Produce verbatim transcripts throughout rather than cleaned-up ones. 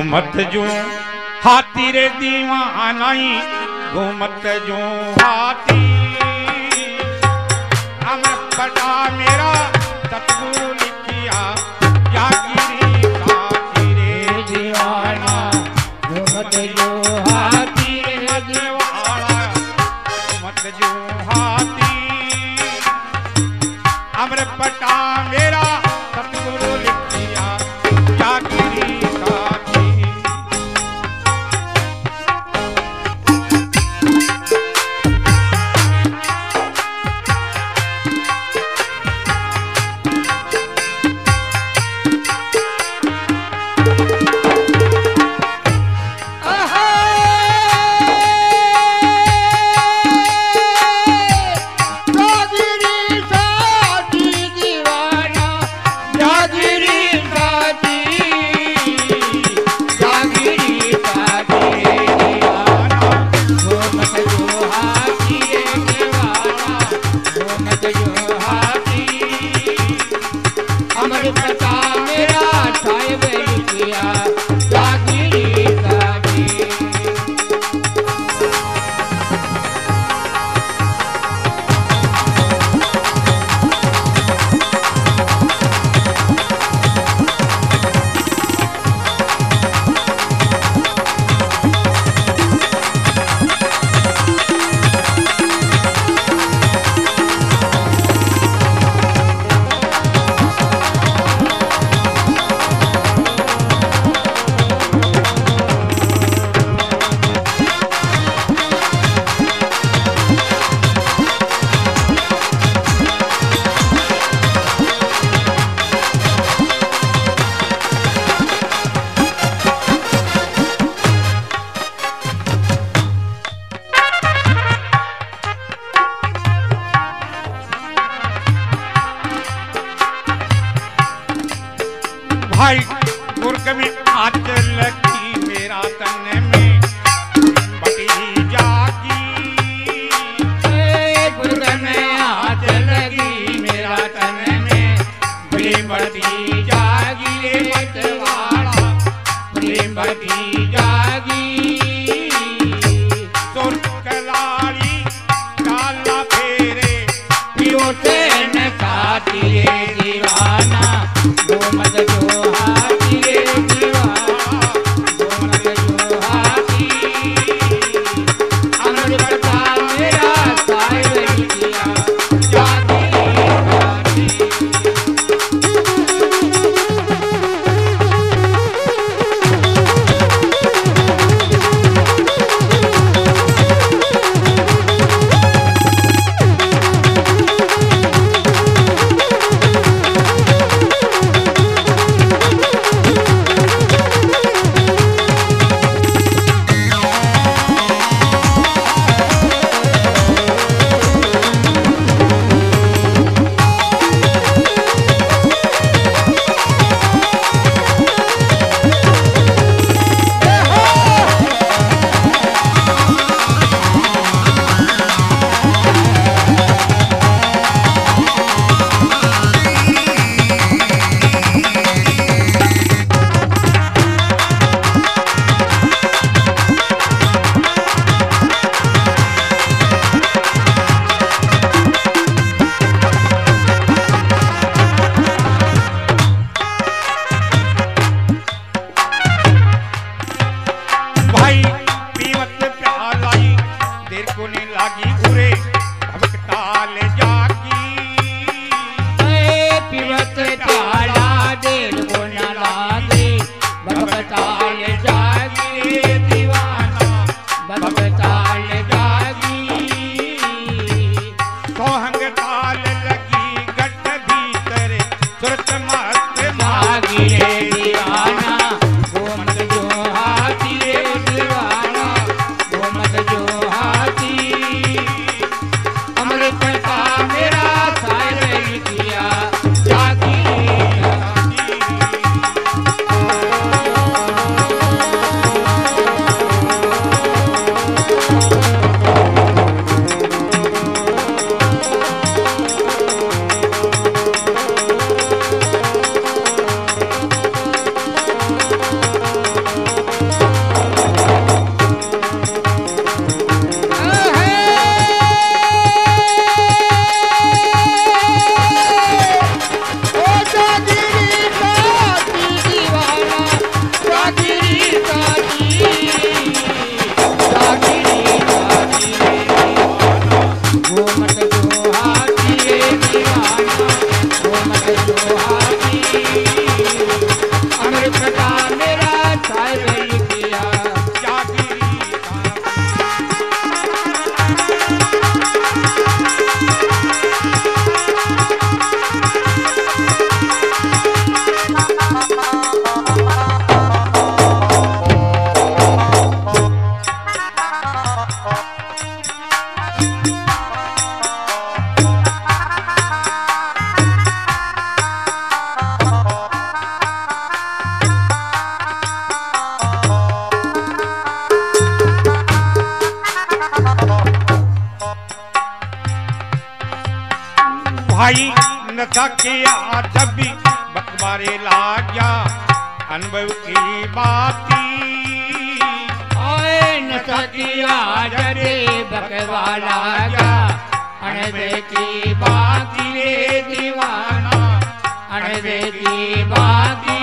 घूमत जो हाथी रे दीवानाई घूमत जो हाथी अमर पटा मेरा सतगुरु लिखिया जागिरी साथी रे दीवाना घूमत जो हाथी रे दीवाना घूमत जो हाथी अमर पटा मेरा सतगुरु लिखिया जागिरी साथी। भाई गुर्ग में आच लगी मेरा तन में बटी जागी गुर्ग में आच लगी मेरा तन में बटी जागी मतवाड़ा बटी जागी सुर कलाली काला फेरे पियो से न साथी दीवाना घूमत जो हाथी रे दीवाना घूमत जो हाथी अमर पटा मेरा साहिब लिखिया जागिरी साथी। भाई नशा किया जब भी बकबारे लाग गया अनुभव की बाती ओए नशा किया जब बकवाला गया अनुभव की बाती रे दीवाना अनुभव की बाती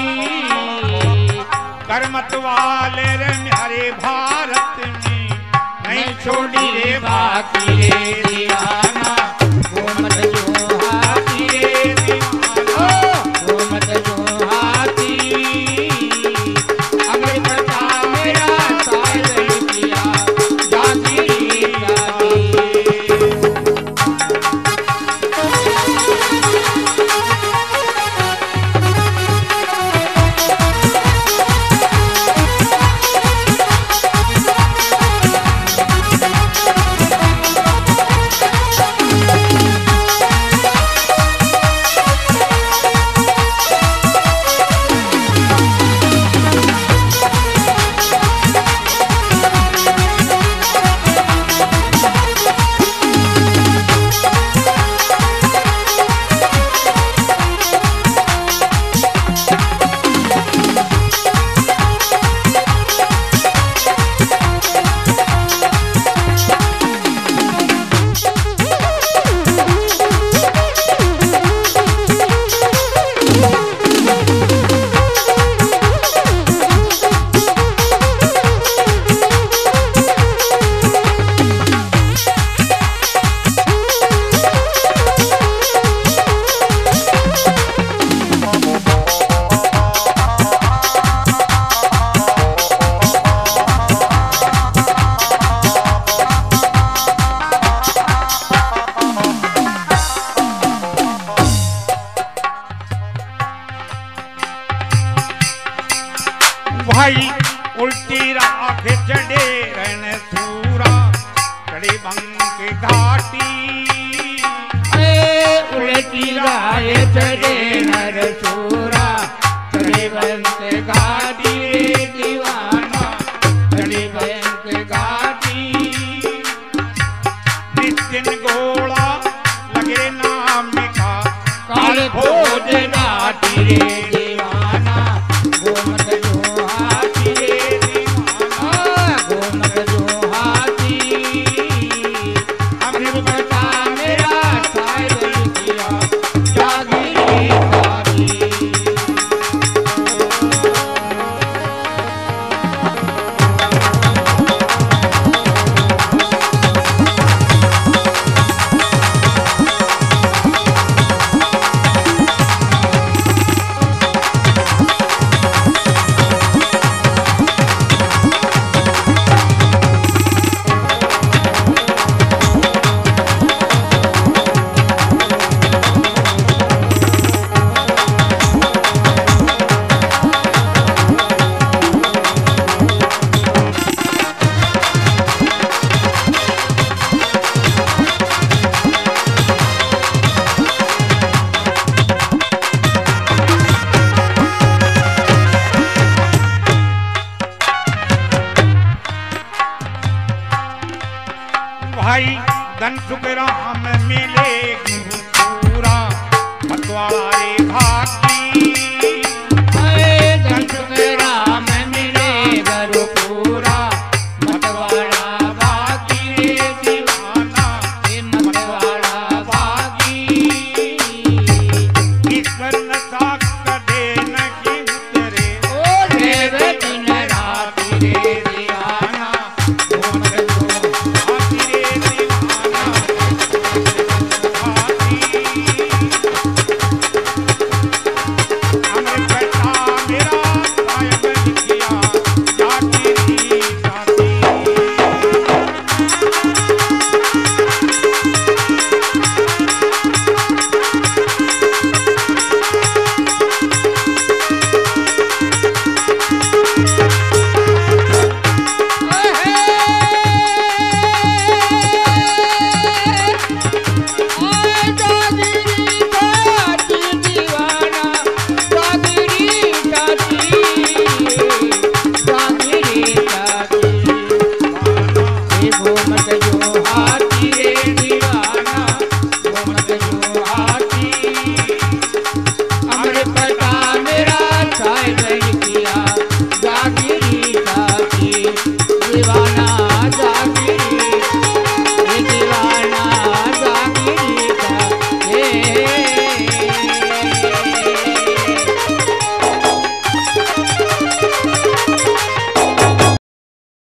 करमत वाले रे हरे भारत में नहीं छोड़ी रे बाकी रे दीवाना घूमत जो हाथी रे दीवाना घूमत जो हाथी अगर पता मेरा साहिल किया जाती जाती भाई उल्टी राख चढ़े रन सूरा चढ़े बंग घाटी उल्टी राह चढ़े नर सूरा चढ़े बंग घाटी रे दीवाना चढ़े बंग घाटी नितिन गोला लगे नाम का काल भोज नाटी रे दीवाना घूमत जो हाथी रे दीवाना घूमत जो हाथी अमृत बता मेरा साहिल किया जागी जागी भाई धन सुख राम मिले पूरा मतवाला रे भा